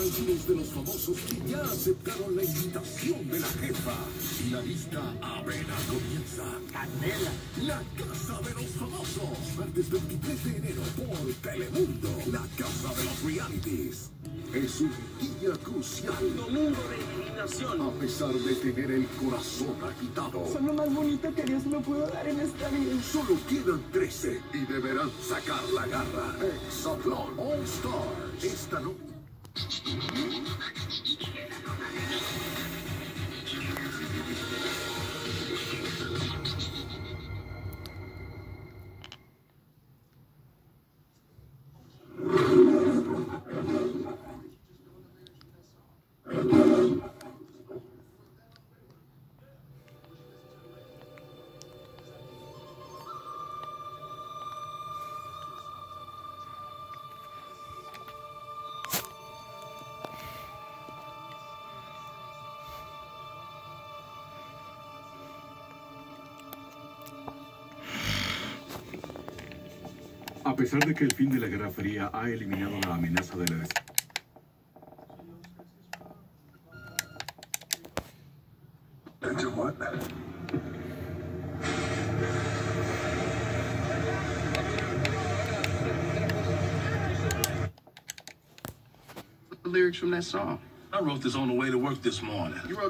algunos de los famosos que ya aceptaron la invitación de la jefa. Y la lista apenas comienza. Candela. La Casa de los Famosos. Martes 23 de enero por Telemundo. La Casa de los Realities. Es un día crucial. Domingo de eliminación. A pesar de tener el corazón agitado. Son lo más bonito que Dios me pudo dar en esta vida. Solo quedan 13 y deberán sacar la garra. Hexatlón All Stars. Esta noche. A pesar de que el fin de la Guerra Fría ha eliminado la amenaza de la The lyrics from that song. I wrote this on the way to work this morning. You wrote